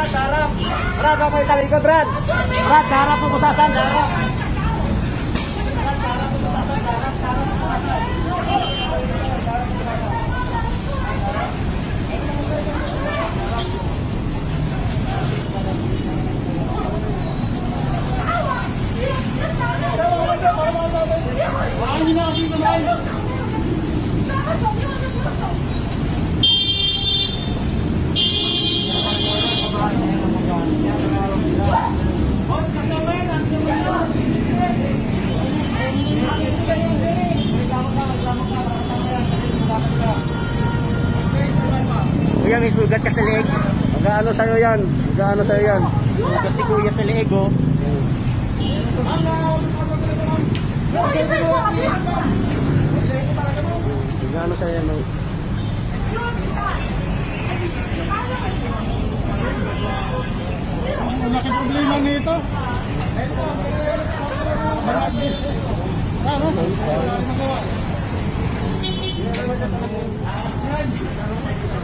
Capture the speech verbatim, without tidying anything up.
Brad, harap. Brad, ako yung talikod, Brad. Brad, harap po kusasan, harap. Brad, harap po kusasan, harap, harap po kusasan. Wala nyo na kasi kamay. Kuya, may sugat ka sa leeg. Mag-ano sa'yo yan? Mag-ano sa'yo yan? Sugat si kuya sa leeg, oh. Mag-ano sa'yo yan, oh. Ang laki problema nito. Marami. Ano? Ano?